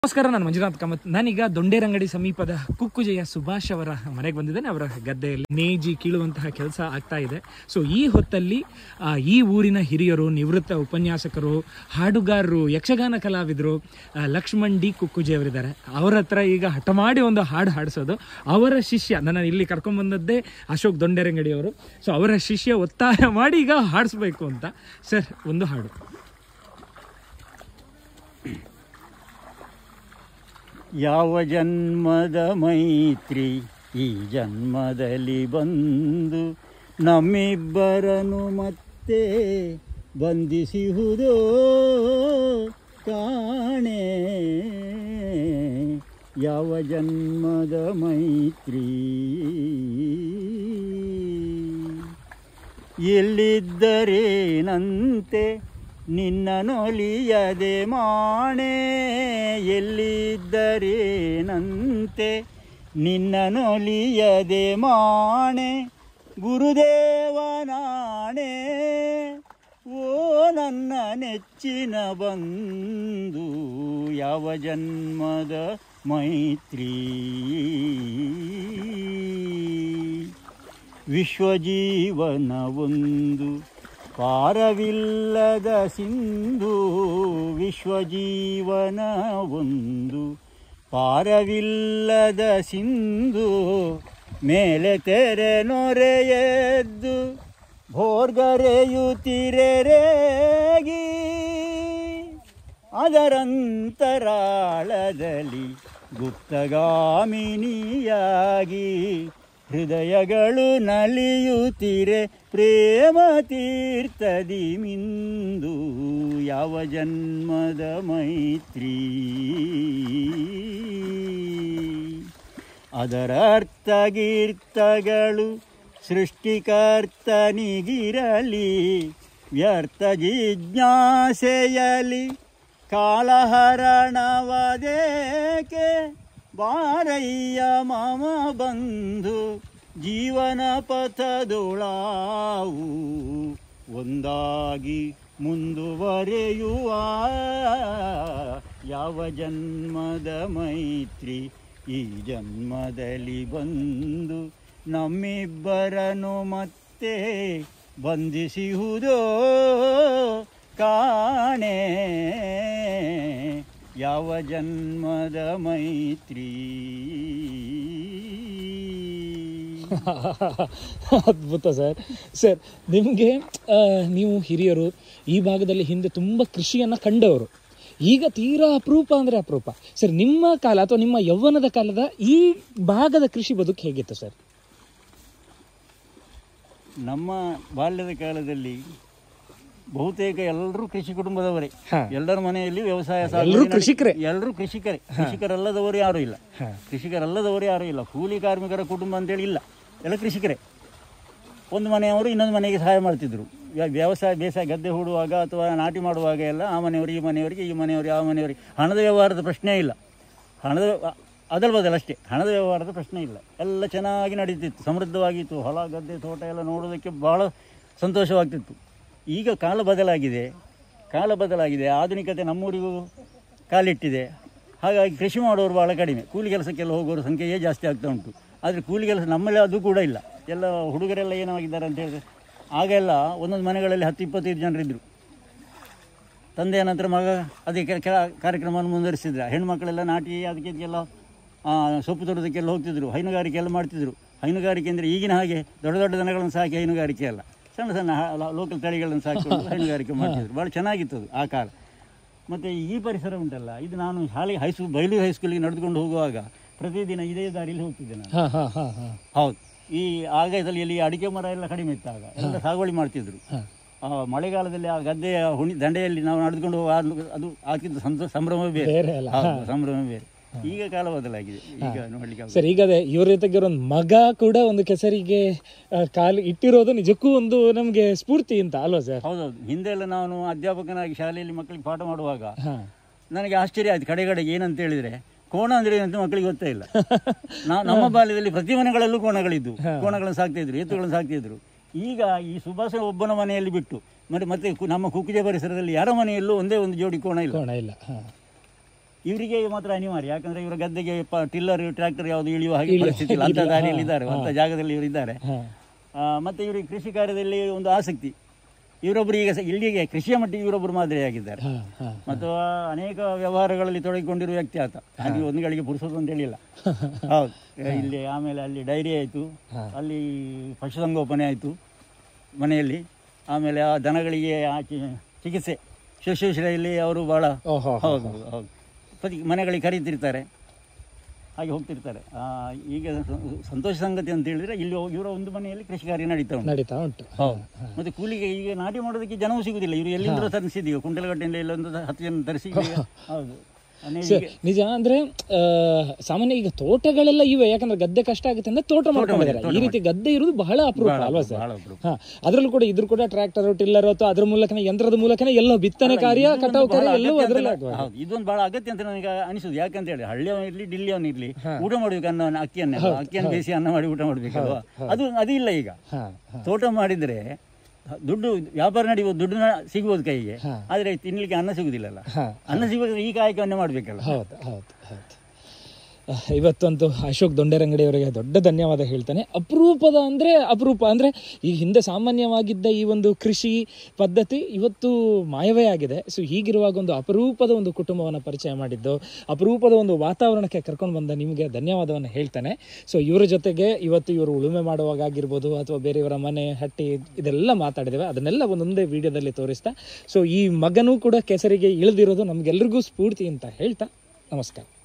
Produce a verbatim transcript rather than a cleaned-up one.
ನಮಸ್ಕಾರ, ನಾನು ಮಂಜುನಾಥ್ ಕಾಮತ್. ನಾನೀಗ ದೊಂಡೇರಂಗಡಿ ಸಮೀಪದ ಕುಕ್ಕುಜೆಯ ಸುಭಾಷ್ ಅವರ ಮನೆಗೆ ಬಂದಿದ್ದೇನೆ. ಅವರ ಗದ್ದೆಯಲ್ಲಿ ನೇಜಿ ಕೀಳುವಂತಹ ಕೆಲಸ ಆಗ್ತಾ ಇದೆ. ಸೊ ಈ ಹೊತ್ತಲ್ಲಿ ಈ ಊರಿನ ಹಿರಿಯರು, ನಿವೃತ್ತ ಉಪನ್ಯಾಸಕರು, ಹಾಡುಗಾರರು, ಯಕ್ಷಗಾನ ಕಲಾವಿದರು ಲಕ್ಷ್ಮಣ್ ಡಿ ಕುಕ್ಕುಜೆ ಅವರಿದ್ದಾರೆ. ಅವರ ಹತ್ರ ಈಗ ಹಠ ಮಾಡಿ ಒಂದು ಹಾಡು ಹಾಡಿಸೋದು. ಅವರ ಶಿಷ್ಯ, ನನ್ನ ಇಲ್ಲಿ ಕರ್ಕೊಂಡ್ಬಂದದ್ದೇ ಅಶೋಕ್ ದೊಂಡೇರಂಗಡಿ ಅವರು. ಸೊ ಅವರ ಶಿಷ್ಯ ಒತ್ತಾಯ ಮಾಡಿ ಈಗ ಹಾಡಿಸ್ಬೇಕು ಅಂತ. ಸರ್, ಒಂದು ಹಾಡು. ಯಾವ ಜನ್ಮದ ಮೈತ್ರಿ ಈ ಜನ್ಮದಲ್ಲಿ ಬಂದು ನಮ್ಮಿಬ್ಬರನ್ನು ಮತ್ತೆ ಬಂಧಿಸಿಹುದೋ ಕಾಣೆ. ಯಾವ ಜನ್ಮದ ಮೈತ್ರಿ ಎಲ್ಲಿದ್ದರೇನಂತೆ ನಿನ್ನ ನೊಲಿಯದೆ ಮಾಣೆ. ಎಲ್ಲಿದ್ದರೇನಂತೆ ನಿನ್ನ ನೊಲಿಯದೆ ಮಾಣೆ. ಗುರುದೇವನಾಣೆ ಓ ನನ್ನ ನೆಚ್ಚಿನ ಬಂಧು. ಯಾವ ಜನ್ಮದ ಮೈತ್ರಿ. ವಿಶ್ವಜೀವನ ಒಂದು ಪಾರವಿಲ್ಲದ ಸಿಂಧು. ವಿಶ್ವಜೀವನ ಒಂದು ಪಾರವಿಲ್ಲದ ಸಿಂಧು. ಮೇಲೆ ತೆರೆ ನೊರೆಯೆದ್ದು ಭೋರ್ಗರೆಯುತ್ತಿರೆರೇಗಿ ಅದರಂತರಾಳದಲ್ಲಿ ಗುಪ್ತಗಾಮಿನಿಯಾಗಿ ಹೃದಯಗಳು ನಲಿಯುತ್ತಿರೆ ಪ್ರೇಮ ತೀರ್ಥದಿ ಮಿಂದು. ಯಾವ ಜನ್ಮದ ಮೈತ್ರಿ. ಅದರ ಅರ್ಥಗೀರ್ತಗಳು ಸೃಷ್ಟಿಕರ್ತನಿಗಿರಲಿ. ವ್ಯರ್ಥ ಜಿಜ್ಞಾಸೆಯಲಿ ಕಾಲಹರಣವದೇಕೆ. ಬಾರಯ್ಯ ಮಮ ಬಂಧು ಜೀವನ ಪಥದೊಳಾವು ಒಂದಾಗಿ ಮುಂದುವರೆಯುವ. ಯಾವ ಜನ್ಮದ ಮೈತ್ರಿ ಈ ಜನ್ಮದಲ್ಲಿ ಬಂದು ನಮ್ಮಿಬ್ಬರನ್ನು ಮತ್ತೆ ಬಂಧಿಸಿಹುದೋ ಕಾಣೆ. ಯಾವ ಜನ್ಮದ ಮೈತ್ರಿ. ಅದ್ಭುತ ಸರ್. ಸರ್, ನಿಮಗೆ ನೀವು ಹಿರಿಯರು, ಈ ಭಾಗದಲ್ಲಿ ಹಿಂದೆ ತುಂಬ ಕೃಷಿಯನ್ನು ಕಂಡವರು, ಈಗ ತೀರಾ ಅಪರೂಪ ಅಂದರೆ ಅಪರೂಪ. ಸರ್, ನಿಮ್ಮ ಕಾಲ ಅಥವಾ ನಿಮ್ಮ ಯೌವನದ ಕಾಲದ ಈ ಭಾಗದ ಕೃಷಿ ಬದುಕು ಹೇಗಿತ್ತು ಸರ್? ನಮ್ಮ ಬಾಲ್ಯದ ಕಾಲದಲ್ಲಿ ಬಹುತೇಕ ಎಲ್ಲರೂ ಕೃಷಿ ಕುಟುಂಬದವರೇ. ಎಲ್ಲರ ಮನೆಯಲ್ಲಿ ವ್ಯವಸಾಯ, ಎಲ್ಲರೂ ಕೃಷಿಕರೇ. ಎಲ್ಲರೂ ಕೃಷಿಕರೇ. ಕೃಷಿಕರಲ್ಲದವರು ಯಾರೂ ಇಲ್ಲ. ಕೃಷಿಕರಲ್ಲದವರು ಯಾರೂ ಇಲ್ಲ. ಕೂಲಿ ಕಾರ್ಮಿಕರ ಕುಟುಂಬ ಅಂತೇಳಿ ಇಲ್ಲ, ಎಲ್ಲ ಕೃಷಿಕರೇ. ಒಂದು ಮನೆಯವರು ಇನ್ನೊಂದು ಮನೆಗೆ ಸಹಾಯ ಮಾಡ್ತಿದ್ರು. ವ್ಯವಸಾಯ ಬೇಸಾಯ ಗದ್ದೆ ಹೂಡುವಾಗ ಅಥವಾ ನಾಟಿ ಮಾಡುವಾಗ ಎಲ್ಲ ಆ ಮನೆಯವರು ಈ ಮನೆಯವರಿಗೆ, ಈ ಮನೆಯವರು ಆ ಮನೆಯವರಿಗೆ. ಹಣದ ವ್ಯವಹಾರದ ಪ್ರಶ್ನೆ ಇಲ್ಲ. ಹಣದ ಅದಲ್ ಬದಲು ಅಷ್ಟೇ, ಹಣದ ವ್ಯವಹಾರದ ಪ್ರಶ್ನೆ ಇಲ್ಲ. ಎಲ್ಲ ಚೆನ್ನಾಗಿ ನಡೀತಿತ್ತು, ಸಮೃದ್ಧವಾಗಿತ್ತು. ಹೊಲ ಗದ್ದೆ ತೋಟ ಎಲ್ಲ ನೋಡೋದಕ್ಕೆ ಭಾಳ ಸಂತೋಷವಾಗ್ತಿತ್ತು. ಈಗ ಕಾಲ ಬದಲಾಗಿದೆ, ಕಾಲ ಬದಲಾಗಿದೆ. ಆಧುನಿಕತೆ ನಮ್ಮೂರಿಗೂ ಕಾಲಿಟ್ಟಿದೆ. ಹಾಗಾಗಿ ಕೃಷಿ ಮಾಡೋರು ಭಾಳ ಕಡಿಮೆ. ಕೂಲಿ ಕೆಲಸಕ್ಕೆಲ್ಲ ಹೋಗೋರ ಸಂಖ್ಯೆಯೇ ಜಾಸ್ತಿ ಆಗ್ತಾ ಉಂಟು. ಆದರೆ ಕೂಲಿ ಕೆಲಸ ನಮ್ಮಲ್ಲಿ ಅದು ಕೂಡ ಇಲ್ಲ. ಎಲ್ಲ ಹುಡುಗರೆಲ್ಲ ಏನಾಗಿದ್ದಾರೆ ಅಂತ ಹೇಳಿದ್ರೆ, ಆಗೆಲ್ಲ ಒಂದೊಂದು ಮನೆಗಳಲ್ಲಿ ಹತ್ತು ಇಪ್ಪತ್ತೈದು ಜನರಿದ್ದರು. ತಂದೆಯ ನಂತರ ಮಗ ಅದೇ ಕೆಲ ಕಾರ್ಯಕ್ರಮವನ್ನು ಮುಂದುವರಿಸಿದ್ರೆ. ಹೆಣ್ಮಕ್ಳೆಲ್ಲ ನಾಟಿ ಅದಕ್ಕೆ ಇದಕ್ಕೆಲ್ಲ ಸೊಪ್ಪು ತೊಡೋದಕ್ಕೆಲ್ಲ ಹೋಗ್ತಿದ್ರು. ಹೈನುಗಾರಿಕೆ ಎಲ್ಲ ಮಾಡ್ತಿದ್ರು. ಹೈನುಗಾರಿಕೆ ಅಂದರೆ ಈಗಿನ ಹಾಗೆ ದೊಡ್ಡ ದೊಡ್ಡ ದನಗಳನ್ನು ಸಾಕಿ ಹೈನುಗಾರಿಕೆ ಅಲ್ಲ, ಸಣ್ಣ ಸಣ್ಣ ಲೋಕಲ್ ತಳಿಗಳನ್ನು ಸಾಕಿಕೊಂಡು ಹೈನುಗಾರಿಕೆ ಮಾಡ್ತಿದ್ರು. ಭಾಳ ಚೆನ್ನಾಗಿತ್ತು ಅದು ಆ ಕಾಲ. ಮತ್ತು ಈ ಪರಿಸರ ಉಂಟಲ್ಲ, ಇದು ನಾನು ಶಾಲೆಗೆ ಹೈಸ್ಕೂಲ್ ಬೈಲೂರು ಹೈಸ್ಕೂಲಿಗೆ ನಡೆದುಕೊಂಡು ಹೋಗುವಾಗ ಪ್ರತಿದಿನ ಇದೇ ದಾರಿಯಲ್ಲಿ ಹೋಗ್ತಿದ್ದೆ ನಾನು. ಹೌದು. ಈ ಆಗದಲ್ಲಿ ಇಲ್ಲಿ ಅಡಿಕೆ ಮರ ಎಲ್ಲ ಕಡಿಮೆ ಇತ್ತಾಗ, ಎಲ್ಲ ಸಾಗುವಳಿ ಮಾಡ್ತಿದ್ರು. ಮಳೆಗಾಲದಲ್ಲಿ ಆ ಗದ್ದೆಯ ಹುಣಿ ದಂಡೆಯಲ್ಲಿ ನಾವು ನಡೆದುಕೊಂಡು ಹೋಗುವ ಅದು ಹಾಕಿದ್ದು ಸಂತೋಷ, ಸಂಭ್ರಮವೇ ಬೇರೆ. ಸಂಭ್ರಮವೇ ಬೇರೆ. ಈಗ ಕಾಲ ಬದಲಾಗಿದೆ. ಈಗ ನೋಡ್ಲಿಕ್ಕೆ ಸರ್, ಈಗ ಅದೇ ಇವ್ರ ಜೊತೆಗೆ ಒಂದು ಮಗ ಕೂಡ ಒಂದು ಕೆಸರಿಗೆ ಕಾಲು ಇಟ್ಟಿರೋದು ನಿಜಕ್ಕೂ ಒಂದು ನಮಗೆ ಸ್ಫೂರ್ತಿ ಅಂತ ಅಲ್ವಾ ಸರ್? ಹೌದೌದು. ಹಿಂದೆ ಎಲ್ಲ ನಾನು ಅಧ್ಯಾಪಕನಾಗಿ ಶಾಲೆಯಲ್ಲಿ ಮಕ್ಕಳಿಗೆ ಪಾಠ ಮಾಡುವಾಗ ನನಗೆ ಆಶ್ಚರ್ಯ ಆಯ್ತು. ಕಡೆ ಕಡೆಗೆ ಏನಂತ ಹೇಳಿದ್ರೆ, ಕೋಣ ಅಂದ್ರೆ ಏನಂತ ಮಕ್ಕಳಿಗೆ ಗೊತ್ತೇ ಇಲ್ಲ. ನಾವು ನಮ್ಮ ಬಾಲ್ಯದಲ್ಲಿ ಪ್ರತಿ ಮನೆಗಳಲ್ಲೂ ಕೋಣಗಳಿದ್ದು, ಕೋಣಗಳನ್ನು ಸಾಕ್ತಾ ಇದ್ರು, ಎತ್ತುಗಳನ್ನು ಸಾಕ್ತಾ ಇದ್ರು. ಈಗ ಈ ಸುಭಾಷ ಒಬ್ಬನ ಮನೆಯಲ್ಲಿ ಬಿಟ್ಟು ಮತ್ತೆ ಮತ್ತೆ ನಮ್ಮ ಕುಕ್ಕುಜೆ ಪರಿಸರದಲ್ಲಿ ಯಾರ ಮನೆಯಲ್ಲೂ ಒಂದೇ ಒಂದು ಜೋಡಿ ಕೋಣ ಇಲ್ಲ. ಕೋಣ ಇಲ್ಲ. ಇವರಿಗೆ ಮಾತ್ರ ಅನಿವಾರ್ಯ, ಯಾಕಂದ್ರೆ ಇವರ ಗದ್ದೆಗೆ ಟಿಲ್ಲರ್ ಟ್ರ್ಯಾಕ್ಟರ್ ಯಾವುದು ಇಳಿಯುವ ಹಾಗೆ ಪರಿಸ್ಥಿತಿ ಇಲ್ಲ, ಅಂಥ ದಾರಿಯಲ್ಲಿ ಇದ್ದಾರೆ, ಅಂಥ ಜಾಗದಲ್ಲಿ ಇವರು ಇದ್ದಾರೆ. ಮತ್ತೆ ಇವರಿಗೆ ಕೃಷಿ ಕಾರ್ಯದಲ್ಲಿ ಒಂದು ಆಸಕ್ತಿ. ಇವರೊಬ್ಬರು ಈಗ ಇಲ್ಲಿಗೆ ಕೃಷಿಯ ಮಟ್ಟಿಗೆ ಇವರೊಬ್ಬರು ಮಾದರಿಯಾಗಿದ್ದಾರೆ. ಮತ್ತು ಅನೇಕ ವ್ಯವಹಾರಗಳಲ್ಲಿ ತೊಡಗಿಕೊಂಡಿರುವ ವ್ಯಕ್ತಿ ಆತ. ಹಾಗೆ ಒಂದು ಗಳಿಗೆ ಪುರುಸೋದು ಅಂತ ಹೇಳಿಲ್ಲ. ಹೌದು, ಇಲ್ಲಿ ಆಮೇಲೆ ಅಲ್ಲಿ ಡೈರಿ ಆಯಿತು, ಅಲ್ಲಿ ಪಶುಸಂಗೋಪನೆ ಆಯಿತು ಮನೆಯಲ್ಲಿ, ಆಮೇಲೆ ಆ ದನಗಳಿಗೆ ಚಿಕಿತ್ಸೆ ಶುಶ್ರೂಷೆಯಲ್ಲಿ ಅವರು ಭಾಳ ಹೌದು ಹೌದು ಪ್ರತಿ ಮನೆಗಳಿಗೆ ಕರೀತಿರ್ತಾರೆ, ಹಾಗೆ ಹೋಗ್ತಿರ್ತಾರೆ. ಈಗ ಸಂತೋಷ ಸಂಗತಿ ಅಂತ ಹೇಳಿದ್ರೆ ಇಲ್ಲಿ ಇವರ ಒಂದು ಮನೆಯಲ್ಲಿ ಕೃಷಿ ಕಾರ್ಯ ನಡೀತಾ ಉಂಟು ನಡೀತಾ ಉಂಟು ಹೌದು. ಮತ್ತೆ ಕೂಲಿಗೆ ಈಗ ನಾಟಿ ಮಾಡೋದಕ್ಕೆ ಜನವೂ ಸಿಗುದಿಲ್ಲ. ಇವರು ಎಲ್ಲಿಂದ ತರಿಸಿದೀವಿ, ಕುಂಟಲಗಟ್ಟೆಯಿಂದ ಇಲ್ಲೊಂದು ಹತ್ತು ಜನ ತರಿಸಿ. ಹೌದು ನಿಜ. ಅಂದ್ರೆ ಸಾಮಾನ್ಯ ಈಗ ತೋಟಗಳೆಲ್ಲ ಇವೆ, ಯಾಕಂದ್ರೆ ಗದ್ದೆ ಕಷ್ಟ ಆಗುತ್ತೆ ಅಂದ್ರೆ ತೋಟ ಮಾಡ್ಕೊಂಡಿದ್ದಾರೆ. ಈ ರೀತಿ ಗದ್ದೆ ಇರುವುದು ಬಹಳ ಅಪರೂಪ ಅಲ್ವಾ ಸರ್? ಹಾ, ಅದ್ರಲ್ಲೂ ಕೂಡ ಇದ್ರ ಕೂಡ ಟ್ರ್ಯಾಕ್ಟರ್ ಟಿಲ್ಲರ್ ಅಥವಾ ಅದ್ರ ಮೂಲಕನೇ ಯಂತ್ರದ ಮೂಲಕನೇ ಎಲ್ಲ ಬಿತ್ತನೆ ಕಾರ್ಯ ಕಟಾವು ಕಾರ್ಯ ಎಲ್ಲವೂ ಅದರಲ್ಲಿ ಇದೊಂದು ಬಹಳ ಅಗತ್ಯ ಅಂತ ನನಗೆ ಅನಿಸುದು. ಯಾಕಂತ ಹೇಳಿ ಹಳ್ಳಿಯವನ್ ಇರ್ಲಿ ಡಿಲ್ಲಿಯವನ್ ಇರ್ಲಿ ಊಟ ಮಾಡ್ಬೇಕು ಅನ್ನೋ ಅಕ್ಕಿಯನ್ನ ಅಕ್ಕಿಯನ್ನು ಬೇಯಿಸಿ ಅನ್ನ ಮಾಡಿ ಊಟ ಮಾಡ್ಬೇಕಲ್ವಾ, ಅದು ಅದು ಇಲ್ಲ ಈಗ. ತೋಟ ಮಾಡಿದ್ರೆ ದುಡ್ಡು ವ್ಯಾಪಾರ ನಡೆಯುವುದು, ದುಡ್ಡು ಸಿಗ್ಬೋದು ಕೈಗೆ, ಆದ್ರೆ ತಿನ್ಲಿಕ್ಕೆ ಅನ್ನ ಸಿಗುದಿಲ್ಲಲ್ಲ. ಅನ್ನ ಸಿಗೋದ್ರೆ ಈ ಕಾಯಕವನ್ನೇ ಮಾಡ್ಬೇಕಲ್ಲ. ಹೌದು ಹೌದು ಹೌದು. ಇವತ್ತಂತೂ ಅಶೋಕ್ ದೊಂಡೇರಂಗಡಿ ಅವರಿಗೆ ದೊಡ್ಡ ಧನ್ಯವಾದ ಹೇಳ್ತಾನೆ. ಅಪರೂಪದ ಅಂದರೆ ಅಪರೂಪ ಅಂದರೆ ಈ ಹಿಂದೆ ಸಾಮಾನ್ಯವಾಗಿದ್ದ ಈ ಒಂದು ಕೃಷಿ ಪದ್ಧತಿ ಇವತ್ತು ಮಾಯವೇ ಆಗಿದೆ. ಸೊ ಹೀಗಿರುವಾಗ ಒಂದು ಅಪರೂಪದ ಒಂದು ಕುಟುಂಬವನ್ನು ಪರಿಚಯ ಮಾಡಿದ್ದು, ಅಪರೂಪದ ಒಂದು ವಾತಾವರಣಕ್ಕೆ ಕರ್ಕೊಂಡು ಬಂದ ನಿಮಗೆ ಧನ್ಯವಾದವನ್ನು ಹೇಳ್ತಾನೆ. ಸೊ ಇವರ ಜೊತೆಗೆ ಇವತ್ತು ಇವರು ಉಳುಮೆ ಮಾಡುವಾಗ ಆಗಿರ್ಬೋದು ಅಥವಾ ಬೇರೆಯವರ ಮನೆ ಹಟ್ಟಿ ಇದೆಲ್ಲ ಮಾತಾಡಿದ್ದೇವೆ, ಅದನ್ನೆಲ್ಲ ಒಂದೊಂದೇ ವಿಡಿಯೋದಲ್ಲಿ ತೋರಿಸ್ತಾ. ಸೊ ಈ ಮಗನೂ ಕೂಡ ಕೆಸರಿಗೆ ಇಳಿದಿರೋದು ನಮಗೆಲ್ಲರಿಗೂ ಸ್ಫೂರ್ತಿ ಅಂತ ಹೇಳ್ತಾ ನಮಸ್ಕಾರ.